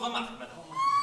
remarque, madame.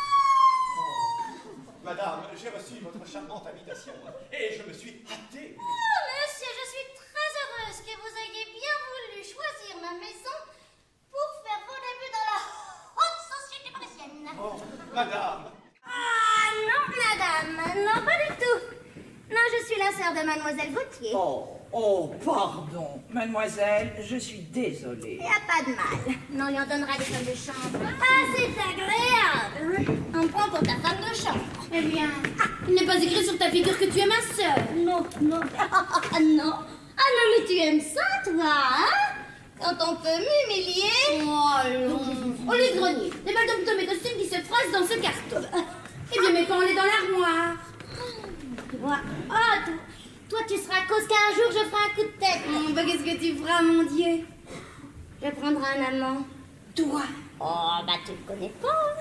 Madame, j'ai reçu votre charmante invitation et je me suis hâté. Oh, monsieur, je suis très heureuse que vous ayez bien voulu choisir ma maison pour faire vos débuts dans la haute société parisienne. Oh, madame. Ah, non, madame, non, pas du tout. Non, je suis la sœur de mademoiselle Gauthier. Oh, pardon. Mademoiselle, je suis désolée. Il n'y a pas de mal. Non, il en donnera des femmes de chambre. Ah, c'est agréable. On prend pour ta femme de chambre. Eh bien, Il n'est pas écrit sur ta figure que tu es ma sœur. non, non. Ah, non. Ah, non, mais tu aimes ça, toi, hein? Quand on peut m'humilier. Oh, allons. Au lieu-grenier, les balles de mes costumes qui se froissent dans ce carton. Eh bien, mais quand on est dans l'armoire. Toi, oh, toi, tu seras à cause qu'un jour je ferai un coup de tête. Bah, qu'est-ce que tu feras, mon Dieu? Je prendrai un amant. Toi. Oh, bah, tu le connais pas.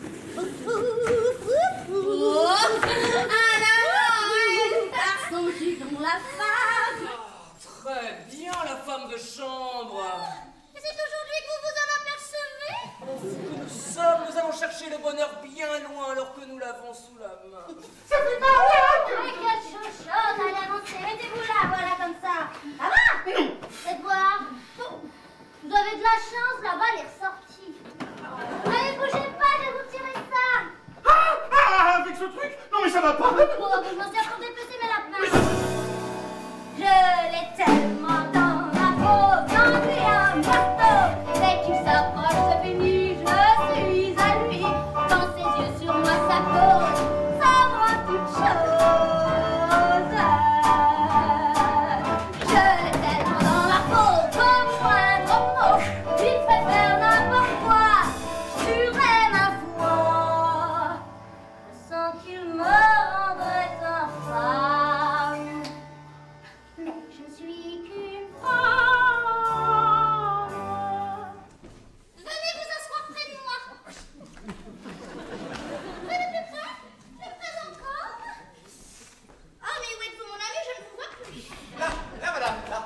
Oh, un amant, garçon, tu dans la femme. Très bien, la femme de chambre. Et c'est aujourd'hui que vous en apercevez? Nous allons chercher le bonheur bien loin alors que nous l'avons sous la main. Ça fait mal. Quelle chochotte, allez avancer, mettez-vous là, voilà comme ça. Ça va? Non. Faites voir. Vous avez de la chance, là-bas, elle est ressortie. Allez, bougez pas, je vais vous tirer ça. Ah, avec ce truc. Non, mais ça va pas. Oh, je m'en suis encore dépecé mes lapins. Je l'ai tellement dans la peau, tendu un marteau. Dès qu'il s'approche, c'est fini, je suis à lui. Quand ses yeux sur moi s'apposent, ça me rend toute chose. Je l'ai tellement dans la peau, comme moindre mot. Il fait faire n'importe quoi, jurer ma foi. Je sens qu'il me rendrait infâme. Mais je ne suis qu'une femme. Venez vous asseoir près de moi. Venez plus près. Plus près encore. Oh, mais où êtes-vous, mon ami? Je ne vous vois plus. Là, madame, là.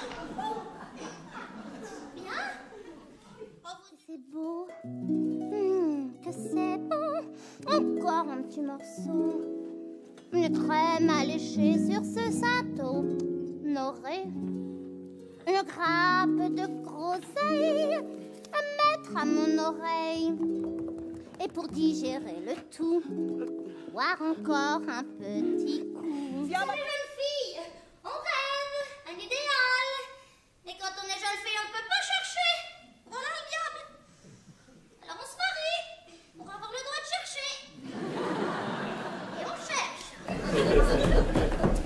Bien. Oh, c'est beau. Que c'est bon. Encore un petit morceau. Une crème alléchée sur ce cinteau. Noré. Une grappe de groseille à mettre à mon oreille. Et pour digérer le tout, boire encore un petit coup. Viens, ma jeune fille, on rêve, un idéal. Mais quand on est jeune fille, on ne peut pas chercher. Voilà le diable. Alors on se marie pour avoir le droit de chercher. Et on cherche.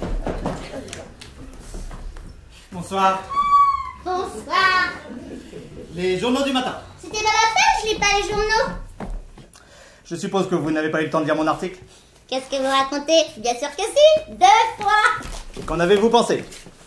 Bonsoir. Bonsoir. Les journaux du matin. C'était pas la peine, je lis pas les journaux. Je suppose que vous n'avez pas eu le temps de lire mon article. Qu'est-ce que vous racontez? Bien sûr que si, 2 fois. Qu'en avez-vous pensé?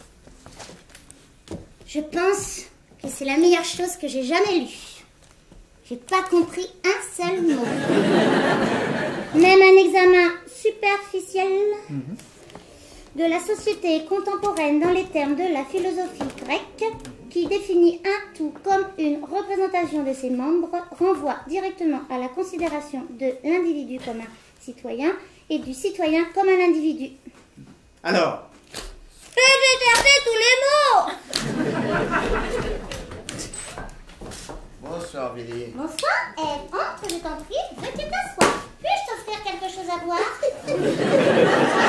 Je pense que c'est la meilleure chose que j'ai jamais lue. J'ai pas compris un seul mot. Même un examen superficiel de la société contemporaine dans les termes de la philosophie grecque, qui définit un tout comme une représentation de ses membres, renvoie directement à la considération de l'individu comme un citoyen et du citoyen comme un individu. Alors? J'ai cherché tous les mots. Bonsoir, Billy. Bonsoir, entre, je t'en prie, veux-tu t'asseoir? Puis-je t'offrir quelque chose à boire?